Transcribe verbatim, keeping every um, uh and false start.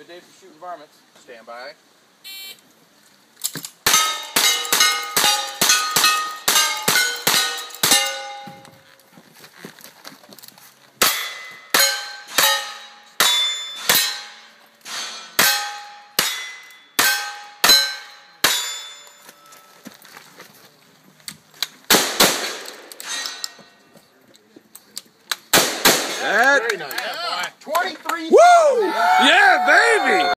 day for shooting varmints. Stand by. That, Very nice. Yeah, boy. twenty-three. woo! Yeah, baby!